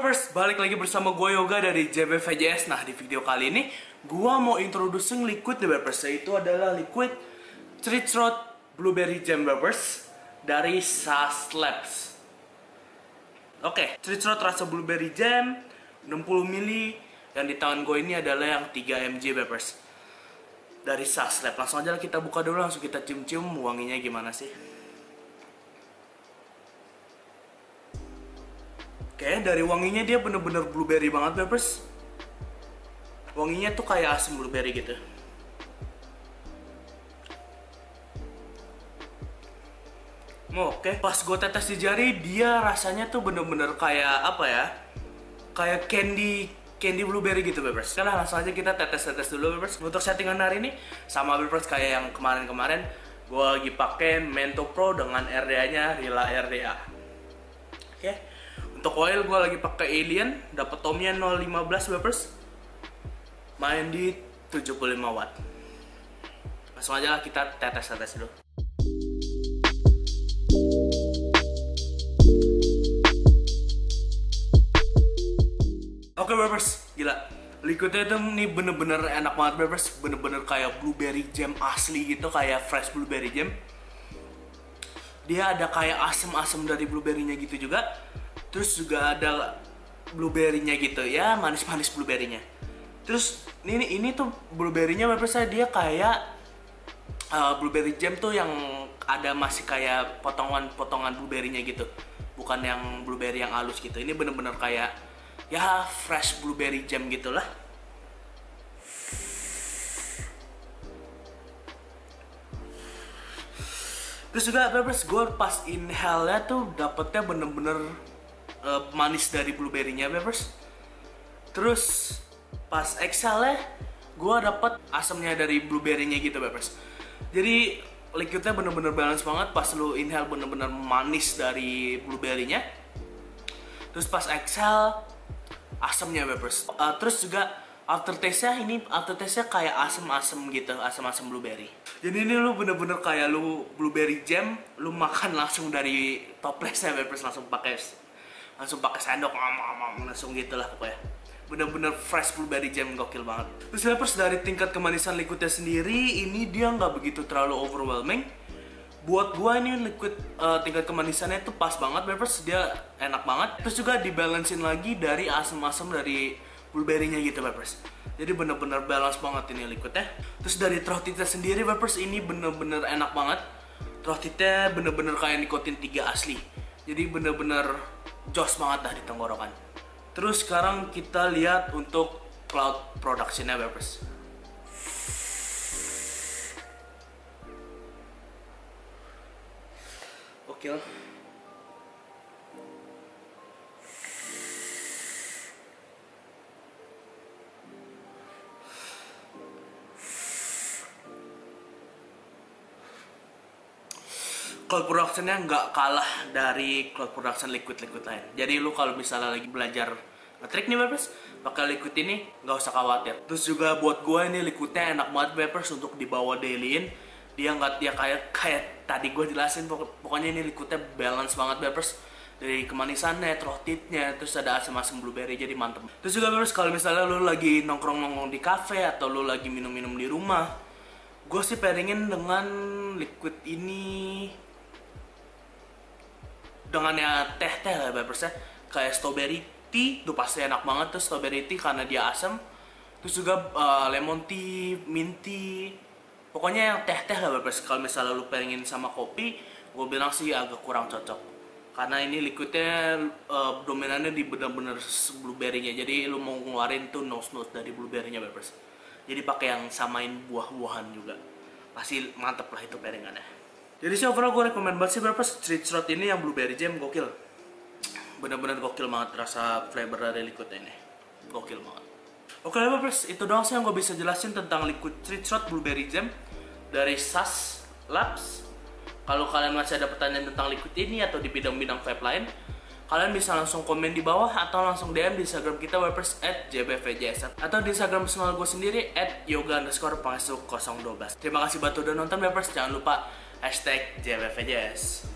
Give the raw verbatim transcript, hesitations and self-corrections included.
Vapers, balik lagi bersama gue Yoga dari J B V J S. Nah, di video kali ini gue mau introducing liquid the Vapers. Yaitu adalah liquid Treat Throat Blueberry Jam Vapers dari Sass Labs. Oke, Treat Throat rasa Blueberry Jam enam puluh mililiter. Yang di tangan gue ini adalah yang tiga miligram Vapers dari Sass Labs. Langsung aja kita buka dulu, langsung kita cium-cium wanginya gimana sih. Oke, dari wanginya dia bener-bener blueberry banget Vapers. Wanginya tuh kayak asam blueberry gitu. Oke, pas gue tetes di jari, dia rasanya tuh bener-bener kayak apa ya? Kayak candy candy blueberry gitu Vapers. Sekarang langsung aja kita tetes-tetes dulu Vapers. Untuk settingan hari ini sama Vapers kayak yang kemarin-kemarin, gue lagi pakai Mento Pro dengan R D A-nya Rila R D A. Oke. Untuk oil gue lagi pakai Alien, dapat ohmnya nol lima belas Vapers. Main di tujuh puluh lima watt. Langsung aja kita tetes-tetes dulu. Oke Vapers, gila. Liquidnya itu nih bener-bener enak banget Vapers. Bener-bener kayak blueberry jam asli gitu, kayak fresh blueberry jam. Dia ada kayak asem-asem dari blueberry-nya gitu juga. Terus juga ada blueberry-nya gitu ya, manis-manis blueberry-nya. Terus ini ini tuh blueberry-nya Vapers, dia kayak uh, blueberry jam tuh yang ada masih kayak potongan-potongan blueberry-nya gitu. Bukan yang blueberry yang halus gitu. Ini bener-bener kayak ya fresh blueberry jam gitulah. Terus juga Vapers, gue pas inhale-nya tuh dapetnya bener-bener Uh, manis dari blueberry-nya Vapers. Terus pas exhale-nya gue dapet asamnya dari blueberry-nya gitu Vapers. Jadi liquidnya bener-bener balance banget. Pas lu inhale bener-bener manis dari blueberry-nya. Terus pas exhale asamnya Vapers. uh, Terus juga aftertaste-nya ini aftertaste-nya kayak asem-asem gitu, asem-asem blueberry. Jadi ini lu bener-bener kayak lu blueberry jam, lu makan langsung dari toplesnya Vapers, langsung pakai langsung pakai sendok, ngam-ngam, langsung gitu lah pokoknya. Bener-bener fresh blueberry jam, gokil banget. Terus Vapers, dari tingkat kemanisan liquidnya sendiri, ini dia nggak begitu terlalu overwhelming. Buat gua ini liquid uh, tingkat kemanisannya itu pas banget Vapers, dia enak banget. Terus juga dibalancein lagi dari asam-asam dari blueberry-nya gitu Vapers. Jadi bener-bener balance banget ini liquidnya. Terus dari throat-nya sendiri Vapers, ini bener-bener enak banget. Throat-nya bener-bener kayak nikotin tiga asli. Jadi bener-bener jos banget dah di tenggorokan. Terus sekarang kita lihat untuk cloud production-nya Vapers. Oke. Cloud production-nya nggak kalah dari cloud production liquid-liquid lain. Jadi lu kalau misalnya lagi belajar nge-trick nih Vapers, pakai liquid ini nggak usah khawatir. Terus juga buat gue ini liquidnya enak banget Vapers untuk dibawa dailyin. Dia nggak dia kayak kayak tadi gue jelasin, pokoknya ini liquidnya balance banget Vapers. Dari kemanisannya, throat-nya, terus ada asam-asam blueberry, jadi mantep. Terus juga Vapers, kalau misalnya lu lagi nongkrong-nongkrong di cafe atau lu lagi minum-minum di rumah, gue sih pairingin dengan liquid ini dengan ya teh-teh lah Vapers ya, kayak strawberry tea tuh pasti enak banget tuh, strawberry tea karena dia asam. Terus juga uh, lemon tea, mint tea, pokoknya yang teh-teh lah Vapers. Kalau misalnya lu pairingin sama kopi, gue bilang sih agak kurang cocok karena ini liquidnya uh, dominannya di bener-bener blueberry-nya. Jadi lu mau ngeluarin tuh nose-nose dari blueberry-nya Vapers. Jadi pakai yang samain buah-buahan juga, pasti mantep lah itu pairingannya. Jadi sih overall gue rekomend banget sih Vapers, Treat Throat ini yang blueberry jam gokil. Bener-bener gokil banget rasa flavor dari liquidnya ini. Gokil banget. Oke Vapers, itu doang sih yang gue bisa jelasin tentang liquid Treat Throat blueberry jam dari Sass Labs. Kalau kalian masih ada pertanyaan tentang liquid ini atau di bidang-bidang vape lain, kalian bisa langsung komen di bawah atau langsung D M di Instagram kita Vapers at J B V J S atau di Instagram personal gue sendiri at yoga underscore pengasuh nol satu dua. Terima kasih buat udah nonton Vapers, jangan lupa hashtag J B V J S.